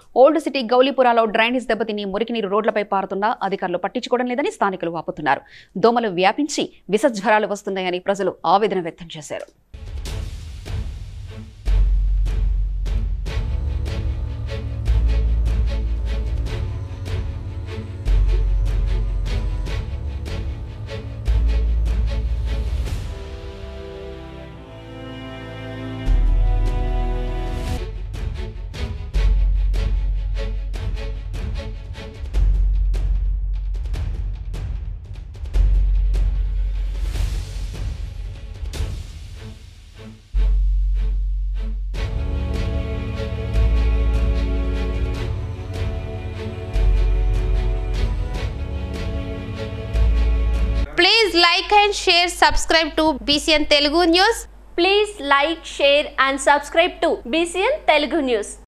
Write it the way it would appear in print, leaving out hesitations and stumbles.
Old city గౌలీపురాలో drainage దెబ్బతిని మురికి నీరు రోడ్లపై పారుతున్నా అధికారులు పట్టించుకోవడం లేదని స్థానికులు వాపోతున్నారు. దోమలు వ్యాపించి విషజ్వరాలు వస్తున్నాయని ప్రజలు ఆవేదన వ్యక్తం చేశారు. Please like and share, subscribe to Bcn Telugu News. Please like, share and subscribe to Bcn Telugu News.